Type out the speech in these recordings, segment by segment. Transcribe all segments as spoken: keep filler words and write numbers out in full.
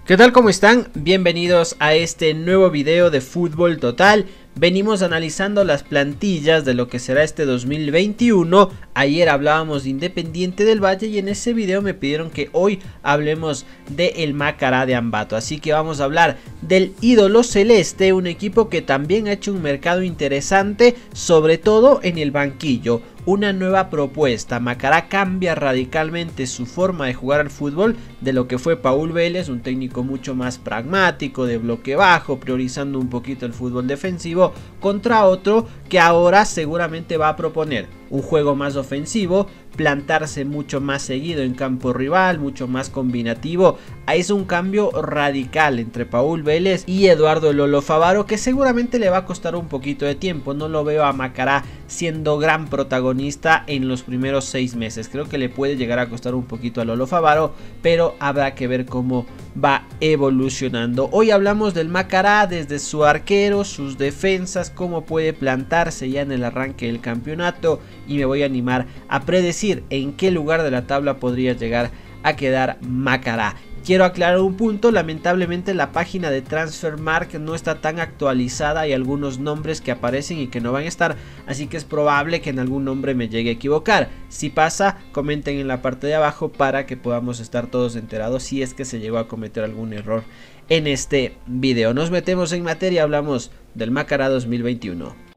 ¿Qué tal? ¿Cómo están? Bienvenidos a este nuevo video de Fútbol Total. Venimos analizando las plantillas de lo que será este dos mil veintiuno. Ayer hablábamos de Independiente del Valle y en ese video me pidieron que hoy hablemos de el Macará de Ambato. Así que vamos a hablar del ídolo celeste, un equipo que también ha hecho un mercado interesante, sobre todo en el banquillo. Una nueva propuesta. Macará cambia radicalmente su forma de jugar al fútbol de lo que fue Paul Vélez, un técnico mucho más pragmático, de bloque bajo, priorizando un poquito el fútbol defensivo, contra otro que ahora seguramente va a proponer un juego más ofensivo, plantarse mucho más seguido en campo rival, mucho más combinativo. Es un cambio radical entre Paul Vélez y Eduardo Lolo Favaro, que seguramente le va a costar un poquito de tiempo. No lo veo a Macará siendo gran protagonista en los primeros seis meses. Creo que le puede llegar a costar un poquito a Lolo Favaro, pero habrá que ver cómo va evolucionando. Hoy hablamos del Macará desde su arquero, sus defensas, cómo puede plantarse ya en el arranque del campeonato, y me voy a animar a predecir en qué lugar de la tabla podría llegar a quedar Macará. Quiero aclarar un punto: lamentablemente la página de Transfermarkt no está tan actualizada, hay algunos nombres que aparecen y que no van a estar, así que es probable que en algún nombre me llegue a equivocar. Si pasa, comenten en la parte de abajo para que podamos estar todos enterados si es que se llegó a cometer algún error en este video. Nos metemos en materia, hablamos del Macará dos mil veintiuno.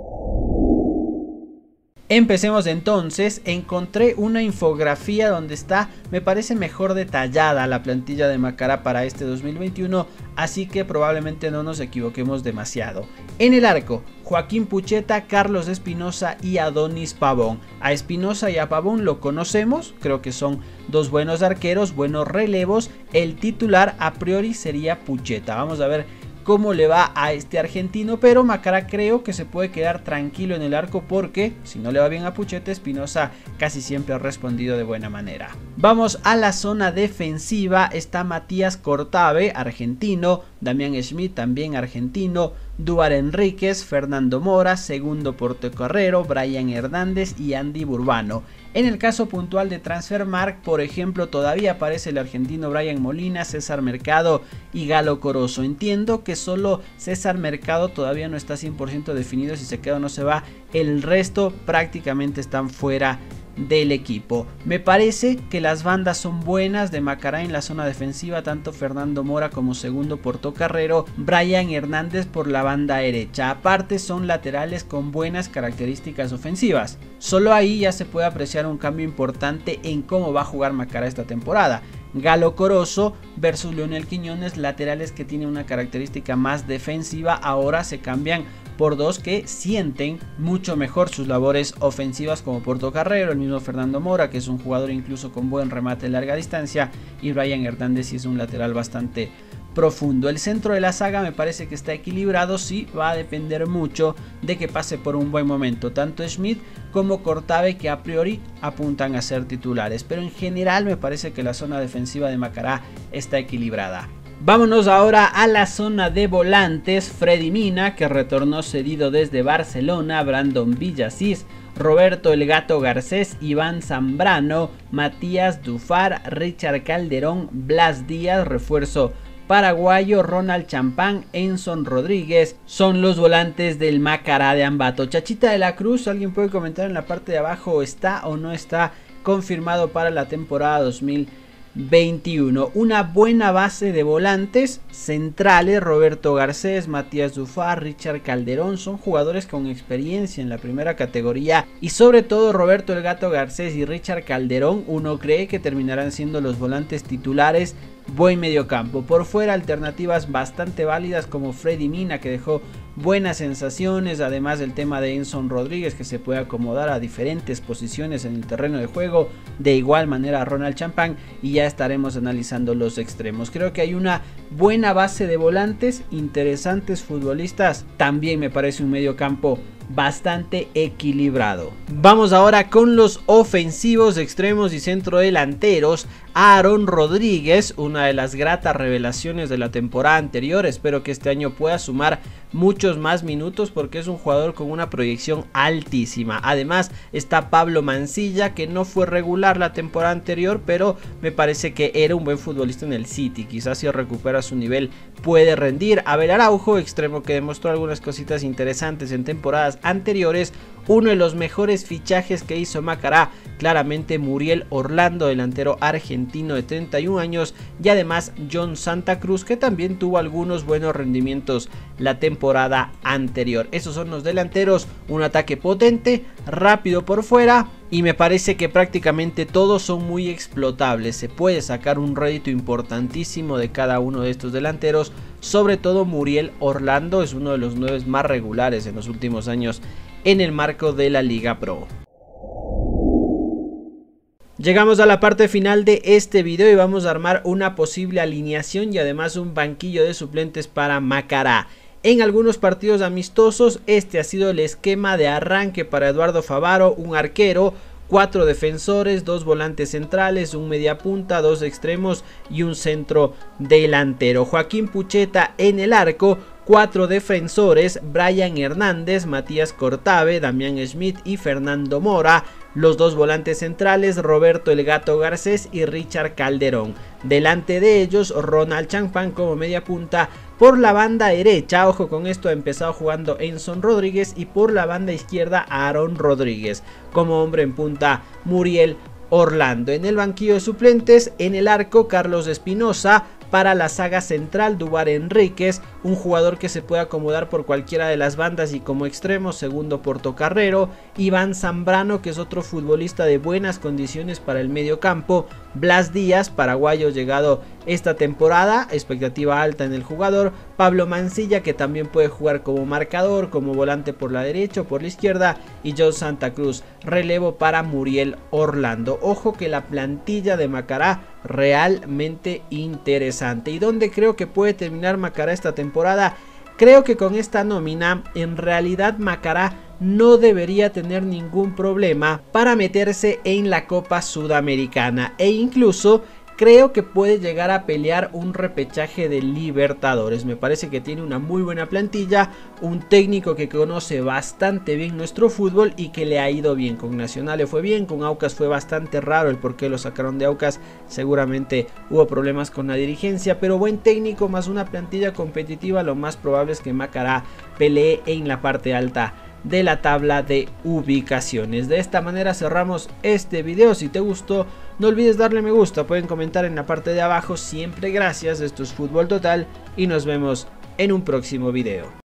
Empecemos entonces. Encontré una infografía donde está, me parece, mejor detallada la plantilla de Macará para este dos mil veintiuno, así que probablemente no nos equivoquemos demasiado. En el arco, Joaquín Pucheta, Carlos Espinosa y Adonis Pavón. A Espinosa y a Pavón lo conocemos, creo que son dos buenos arqueros, buenos relevos. El titular a priori sería Pucheta. Vamos a ver cómo le va a este argentino, pero Macará creo que se puede quedar tranquilo en el arco porque si no le va bien a Pucheta, Espinosa casi siempre ha respondido de buena manera. Vamos a la zona defensiva. Está Matías Cortave, argentino, Damián Schmidt, también argentino, Duar Enríquez, Fernando Mora, Segundo Portocarrero, Brian Hernández y Andy Burbano. En el caso puntual de Transfermarkt, por ejemplo, todavía aparece el argentino Brian Molina, César Mercado y Galo Corozo. Entiendo que solo César Mercado todavía no está cien por ciento definido si se queda o no se va. El resto prácticamente están fuera del equipo. Me parece que las bandas son buenas de Macará en la zona defensiva, tanto Fernando Mora como Segundo Portocarrero, Brian Hernández por la banda derecha. Aparte son laterales con buenas características ofensivas. Solo ahí ya se puede apreciar un cambio importante en cómo va a jugar Macará esta temporada. Galo Corozo versus Leonel Quiñones, laterales que tienen una característica más defensiva, ahora se cambian por dos que sienten mucho mejor sus labores ofensivas, como Portocarrero, el mismo Fernando Mora, que es un jugador incluso con buen remate de larga distancia, y Brian Hernández, y es un lateral bastante profundo. El centro de la saga me parece que está equilibrado, sí, va a depender mucho de que pase por un buen momento tanto Schmidt como Cortave, que a priori apuntan a ser titulares, pero en general me parece que la zona defensiva de Macará está equilibrada. Vámonos ahora a la zona de volantes. Freddy Mina, que retornó cedido desde Barcelona, Brandon Villasís, Roberto El Gato Garcés, Iván Zambrano, Matías Dufar, Richard Calderón, Blas Díaz, refuerzo paraguayo, Ronald Champán, Enson Rodríguez, son los volantes del Macará de Ambato. Chachita de la Cruz, alguien puede comentar en la parte de abajo, ¿está o no está confirmado para la temporada dos mil veintiuno? Una buena base de volantes centrales: Roberto Garcés, Matías Dufar, Richard Calderón, son jugadores con experiencia en la primera categoría, y sobre todo Roberto El Gato Garcés y Richard Calderón, uno cree que terminarán siendo los volantes titulares. Buen mediocampo. Por fuera, alternativas bastante válidas como Freddy Mina, que dejó buenas sensaciones, además del tema de Enson Rodríguez, que se puede acomodar a diferentes posiciones en el terreno de juego, de igual manera Ronald Champán, y ya estaremos analizando los extremos. Creo que hay una buena base de volantes, interesantes futbolistas, también me parece un mediocampo bastante equilibrado. Vamos ahora con los ofensivos, extremos y centrodelanteros. Aaron Rodríguez, una de las gratas revelaciones de la temporada anterior, espero que este año pueda sumar muchos más minutos porque es un jugador con una proyección altísima. Además está Pablo Mancilla, que no fue regular la temporada anterior, pero me parece que era un buen futbolista en el City. Quizás si recupera su nivel puede rendir. Abel Araujo, extremo que demostró algunas cositas interesantes en temporadas anteriores. Uno de los mejores fichajes que hizo Macará, claramente Muriel Orlando, delantero argentino de treinta y un años, y además John Santa Cruz, que también tuvo algunos buenos rendimientos la temporada anterior. Esos son los delanteros, un ataque potente, rápido por fuera, y me parece que prácticamente todos son muy explotables. Se puede sacar un rédito importantísimo de cada uno de estos delanteros. Sobre todo Muriel Orlando es uno de los nueve más regulares en los últimos años en el marco de la Liga Pro. Llegamos a la parte final de este video y vamos a armar una posible alineación y además un banquillo de suplentes para Macará. En algunos partidos amistosos este ha sido el esquema de arranque para Eduardo Favaro: un arquero, cuatro defensores, dos volantes centrales, un mediapunta, dos extremos y un centro delantero. Joaquín Pucheta en el arco, cuatro defensores: Brian Hernández, Matías Cortave, Damián Schmidt y Fernando Mora. Los dos volantes centrales: Roberto El Gato Garcés y Richard Calderón. Delante de ellos, Ronald Champán como media punta. Por la banda derecha, ojo con esto, ha empezado jugando Enson Rodríguez, y por la banda izquierda Aaron Rodríguez. Como hombre en punta, Muriel Orlando. En el banquillo de suplentes, en el arco, Carlos Espinosa. Para la saga central, Dubar Enríquez, un jugador que se puede acomodar por cualquiera de las bandas y como extremo, segundo portocarrero. Iván Zambrano, que es otro futbolista de buenas condiciones para el medio campo. Blas Díaz, paraguayo llegado esta temporada, expectativa alta en el jugador. Pablo Mancilla, que también puede jugar como marcador, como volante por la derecha o por la izquierda. Y John Santa Cruz, relevo para Muriel Orlando. Ojo que la plantilla de Macará realmente interesante. ¿Y dónde creo que puede terminar Macará esta temporada? Creo que con esta nómina en realidad Macará no debería tener ningún problema para meterse en la Copa Sudamericana, e incluso creo que puede llegar a pelear un repechaje de Libertadores. Me parece que tiene una muy buena plantilla, un técnico que conoce bastante bien nuestro fútbol y que le ha ido bien. Con Nacional le fue bien, con Aucas fue bastante raro el por qué lo sacaron de Aucas. Seguramente hubo problemas con la dirigencia, pero buen técnico más una plantilla competitiva, lo más probable es que Macará pelee en la parte alta de la tabla de ubicaciones. De esta manera cerramos este video. Si te gustó, no olvides darle me gusta, pueden comentar en la parte de abajo. Siempre gracias, esto es Fútbol Total y nos vemos en un próximo video.